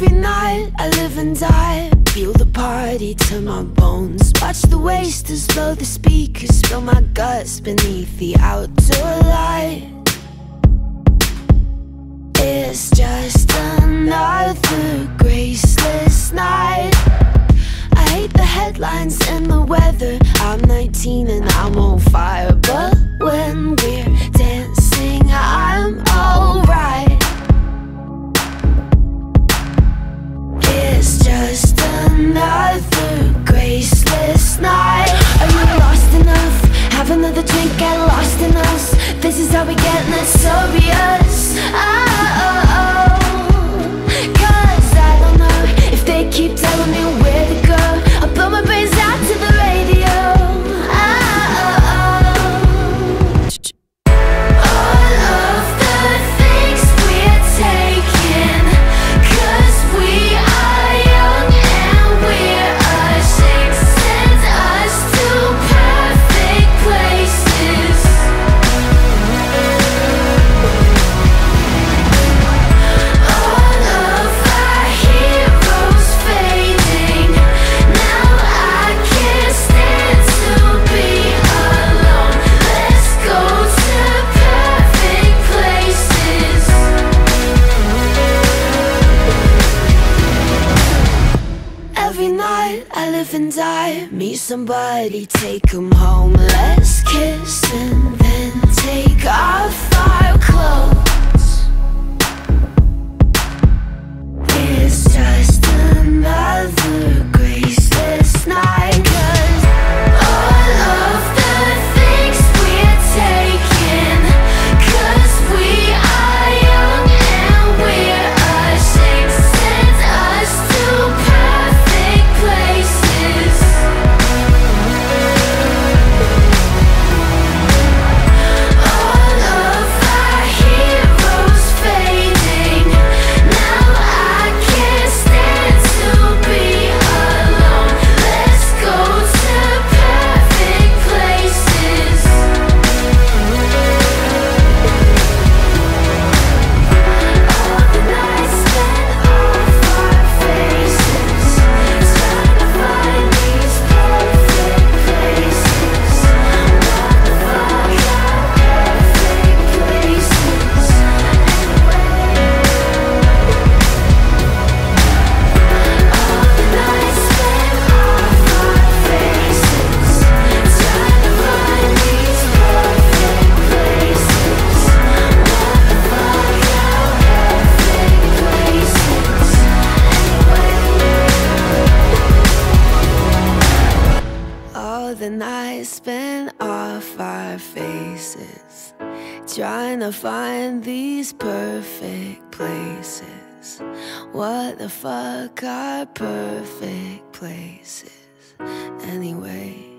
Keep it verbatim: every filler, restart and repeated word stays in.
Every night I live and die, feel the party to my bones. Watch the wasters blow the speakers, feel my guts beneath the outdoor light. It's just another graceless night. I hate the headlines and the weather. I'm nineteen and I'm on fire, but when we're dancing I'm alright. It's just another graceless night. Are you lost enough? Have another drink, get lost in us. This is how we get notorious. Oh, cause I don't know if they keep telling me where to go. I'll blow my brains out to the radio. All of the things we're taking, cause we are young and we're ashamed. Send us to perfect places. All of our heroes fading. Now I can't stand to be alone. Let's go to perfect places. Every night I live and die, meet somebody, take 'em home. Let's kiss and then take off our clothes. It's just another graceless night. Cause all of the things we're taking, cause we are young and we're ashamed. Send us to perfect places. All of our heroes fading. Now I can't stand to be alone. Let's go to perfect places. All the nights spent off our faces, trying to find these perfect places. What the fuck are perfect places anyway? All the nights spent off our faces, trying to find these perfect places. What the fuck are perfect places anyway? All the nights spent off our faces, trying to find these perfect places. What the fuck are perfect places anyway?